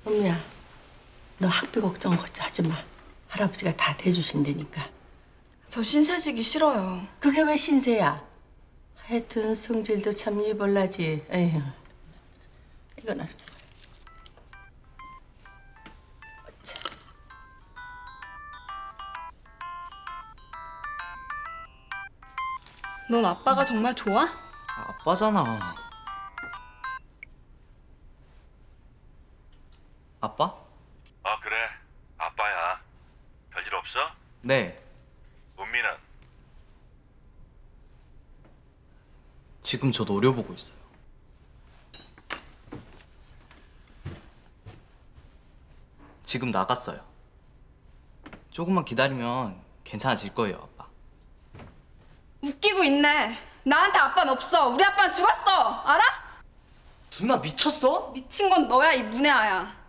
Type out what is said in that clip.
은미야, 너 학비 걱정 하지 마. 할아버지가 다 대주신다니까. 저 신세지기 싫어요. 그게 왜 신세야? 하여튼 성질도 참 이벌나지. 에휴. 이거나 좀. 넌 아빠가 정말 좋아? 아빠잖아. 아빠? 아 그래 아빠야. 별일 없어? 네. 은미는? 지금 저 노려보고 있어요. 지금 나갔어요. 조금만 기다리면 괜찮아질 거예요, 아빠. 웃기고 있네. 나한테 아빠는 없어. 우리 아빠는 죽었어. 알아? 누나 미쳤어? 미친 건 너야, 이 문혜아야.